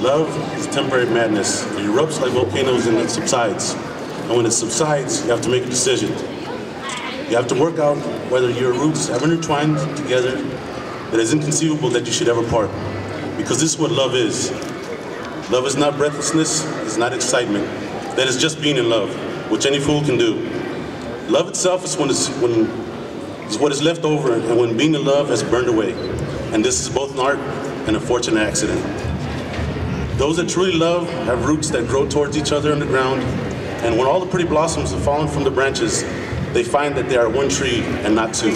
Love is temporary madness. It erupts like volcanoes and it subsides. And when it subsides, you have to make a decision. You have to work out whether your roots have intertwined together that is inconceivable that you should ever part. Because this is what love is. Love is not breathlessness, it's not excitement. That is just being in love, which any fool can do. Love itself is what is left over and when being in love has burned away. And this is both an art and a fortunate accident. Those that truly love have roots that grow towards each other in the ground, and when all the pretty blossoms have fallen from the branches, they find that they are one tree and not two.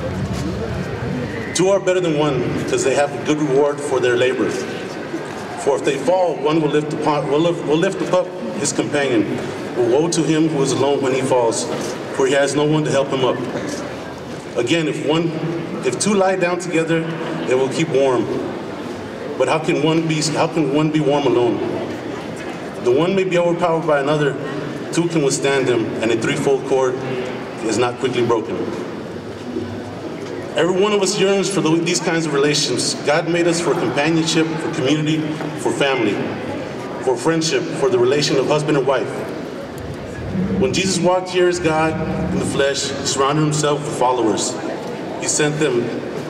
Two are better than one because they have a good reward for their labor. For if they fall, one will lift up his companion. But woe to him who is alone when he falls, for he has no one to help him up. Again, if two lie down together, they will keep warm. But how can one be warm alone? The one may be overpowered by another, two can withstand him, and a threefold cord is not quickly broken. Every one of us yearns for these kinds of relationships. God made us for companionship, for community, for family, for friendship, for the relation of husband and wife. When Jesus walked here as God in the flesh, he surrounded himself with followers. He sent them,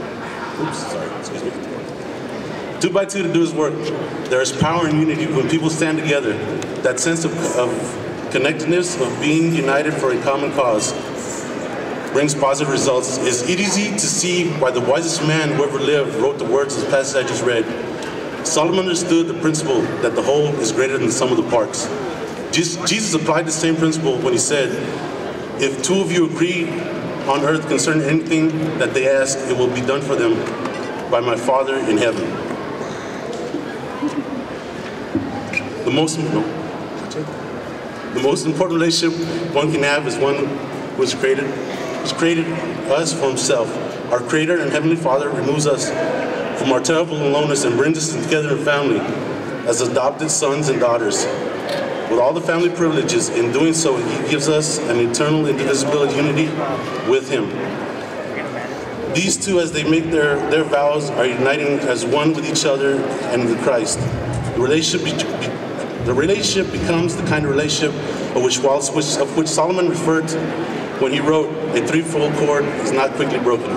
two by two to do his work. There is power in unity when people stand together. That sense of connectedness, of being united for a common cause, brings positive results. It's easy to see why the wisest man who ever lived wrote the words of the passage I just read. Solomon understood the principle that the whole is greater than the sum of the parts. Jesus applied the same principle when he said, if two of you agree on earth concerning anything that they ask, it will be done for them by my Father in heaven. The most important relationship one can have is one who has created us for himself. Our Creator and Heavenly Father removes us from our terrible aloneness and brings us together in family as adopted sons and daughters. With all the family privileges, in doing so, he gives us an eternal indivisible unity with him. These two, as they make their vows, are uniting as one with each other and with Christ. The relationship becomes the kind of relationship of which Solomon referred to when he wrote, a threefold cord is not quickly broken.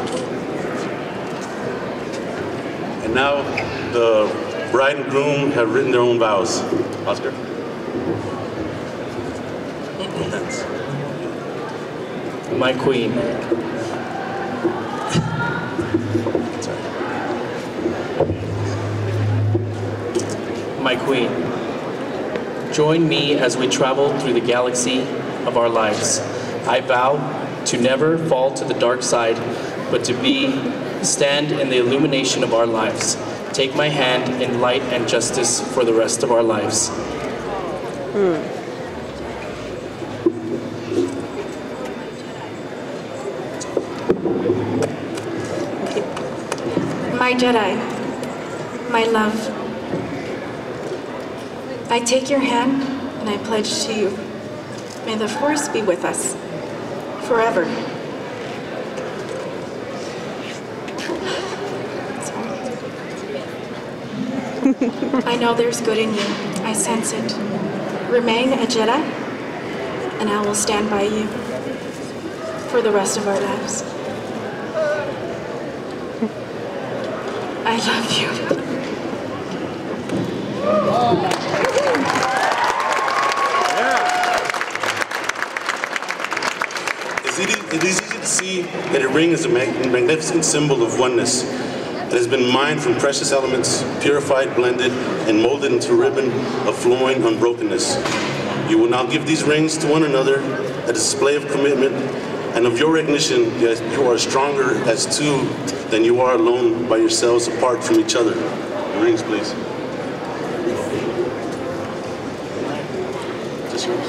And now the bride and groom have written their own vows. Oscar? My queen. My queen, join me as we travel through the galaxy of our lives. I vow to never fall to the dark side, but to stand in the illumination of our lives. Take my hand in light and justice for the rest of our lives. My Jedi, my love, I take your hand and I pledge to you, may the Force be with us forever. I know there's good in you. I sense it. Remain a Jedi, and I will stand by you for the rest of our lives. I love you. It is easy to see that a ring is a magnificent symbol of oneness. It has been mined from precious elements, purified, blended, and molded into a ribbon of flowing unbrokenness. You will now give these rings to one another, a display of commitment and of your recognition that you are stronger as two than you are alone by yourselves apart from each other. The rings, please. Just yours.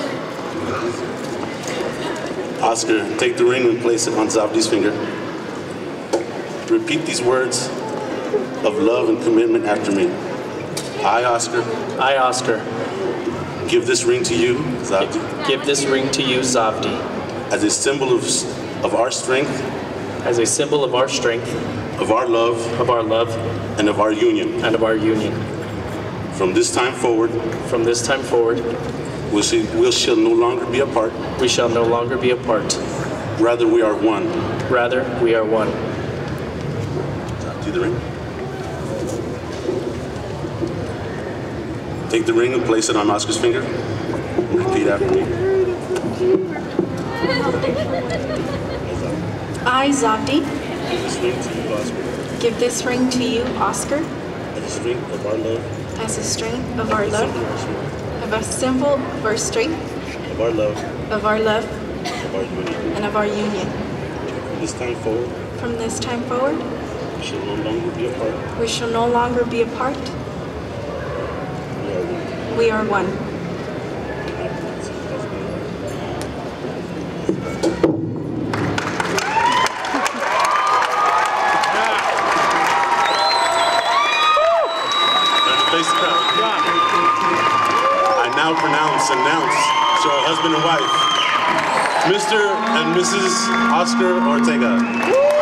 Oscar, take the ring and place it on Zavdi's finger. Repeat these words of love and commitment after me. I, Oscar. I, Oscar. Give this ring to you, Zavdi. Give this ring to you, Zavdi. As a symbol of our strength. As a symbol of our strength. Of our love. Of our love. And of our union. And of our union. From this time forward, From this time forward, we shall no longer be apart. we shall no longer be apart. Rather, we are one. Rather, we are one. Do the ring. Take the ring and place it on Oscar's finger. And repeat after me. I, Zabdi, Give this ring to you, Oscar. give this ring to you, Oscar, As a strength of our love. as a symbol of our strength, Of our love. of our love, Of our union. and of our union. From this time forward, From this time forward, we shall no longer be apart. we shall no longer be apart. We are one. We are one. Face the crowd. I now announce to our husband and wife, Mr. and Mrs. Oscar Ortega.